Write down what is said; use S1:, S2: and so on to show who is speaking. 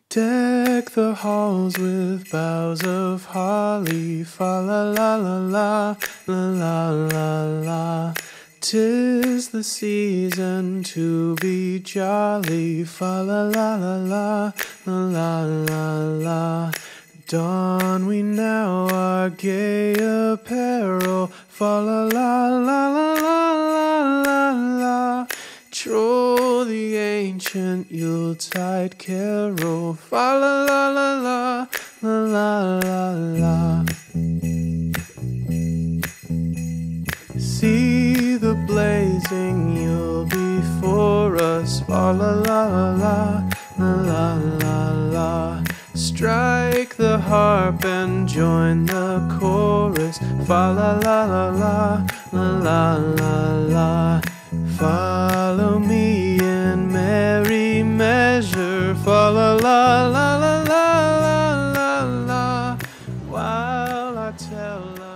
S1: Deck the halls with boughs of holly, fa la la la la, la la la la. 'Tis the season to be jolly, fa la la la la, la la la la. Don we now our gay apparel, fa la la la la la la la. Troll the ancient Yuletide carol, fa la la la la, la la la la. See the blazing Yule before us, fa la la la la, la la la. Strike the harp and join the chorus, fa la la la la, la la la la. Follow me in merry measure, fa la la la la la la la, while I tell